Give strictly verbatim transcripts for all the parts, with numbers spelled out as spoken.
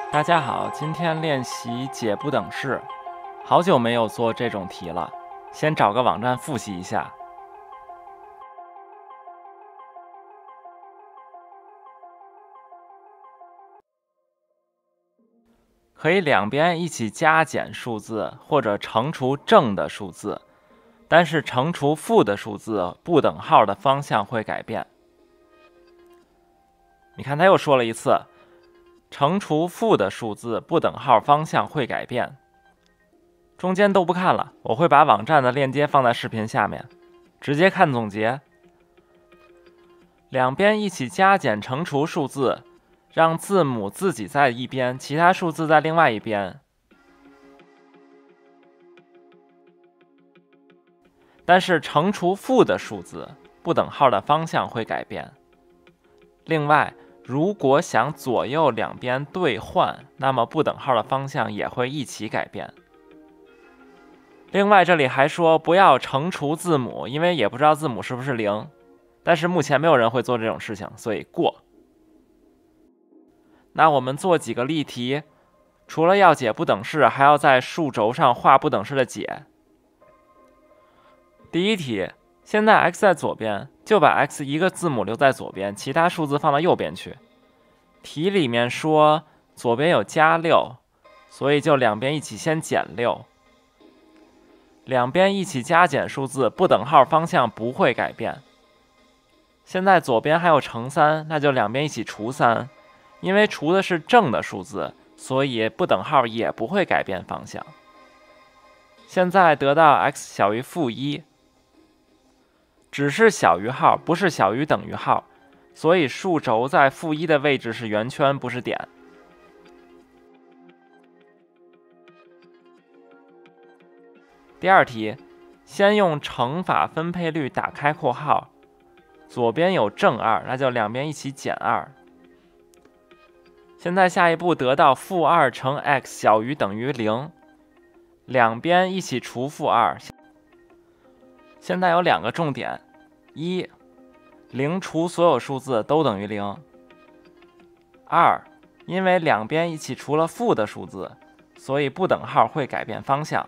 大家好，今天练习解不等式，好久没有做这种题了，先找个网站复习一下。可以两边一起加减数字，或者乘除正的数字，但是乘除负的数字，不等号的方向会改变。你看他又说了一次，乘除负的数字，不等号方向会改变。中间都不看了，我会把网站的链接放在视频下面，直接看总结。两边一起加减乘除数字，让字母自己在一边，其他数字在另外一边。但是乘除负的数字，不等号的方向会改变。另外，如果想左右两边兑换，那么不等号的方向也会一起改变。另外，这里还说不要乘除字母，因为也不知道字母是不是零，但是目前没有人会做这种事情，所以过。那我们做几个例题，除了要解不等式，还要在数轴上画不等式的解。第一题，现在 x 在左边，就把 x 一个字母留在左边，其他数字放到右边去。题里面说左边有加六，所以就两边一起先减六。两边一起加减数字，不等号方向不会改变。现在左边还有乘三，那就两边一起除三。因为除的是正的数字，所以不等号也不会改变方向。现在得到 x 小于负一，只是小于号，不是小于等于号，所以数轴在负一的位置是圆圈，不是点。第二题，先用乘法分配率打开括号，左边有正二，那就两边一起减二。现在下一步得到负二乘 x 小于等于零，两边一起除负二。现在有两个重点：一，零除所有数字都等于零；二，因为两边一起除了负的数字，所以不等号会改变方向。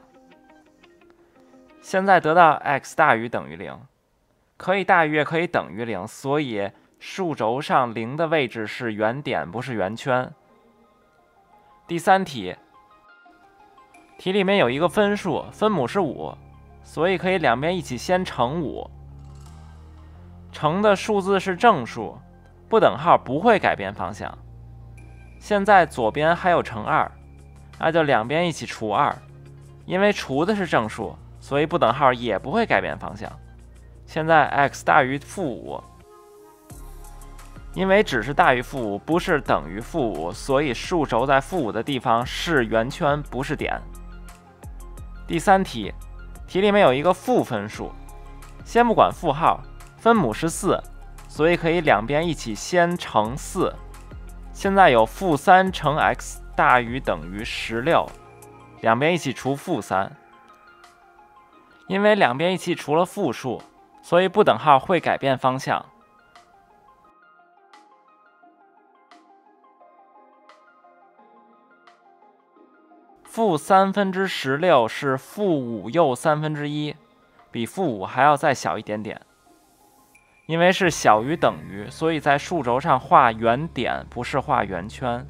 现在得到 x 大于等于零，可以大于也可以等于零，所以数轴上零的位置是圆点，不是圆圈。第三题，题里面有一个分数，分母是五，所以可以两边一起先乘五。乘的数字是正数，不等号不会改变方向。现在左边还有乘二，那就两边一起除二，因为除的是正数，所以不等号也不会改变方向。现在 x 大于负五，因为只是大于负五，不是等于负五，所以数轴在负五的地方是圆圈，不是点。第三题，题里面有一个负分数，先不管负号，分母是四，所以可以两边一起先乘四。现在有负三乘 x 大于等于十六，两边一起除负三。因为两边一起除了负数，所以不等号会改变方向。负三分之十六是负五又三分之一，比负五还要再小一点点。因为是小于等于，所以在数轴上画圆点，不是画圆圈。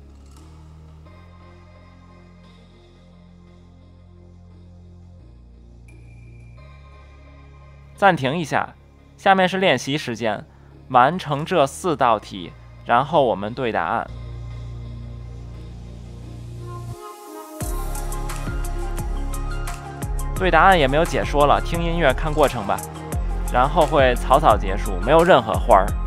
暂停一下，下面是练习时间，完成这四道题，然后我们对答案。对答案也没有解说了，听音乐看过程吧，然后会草草结束，没有任何花儿。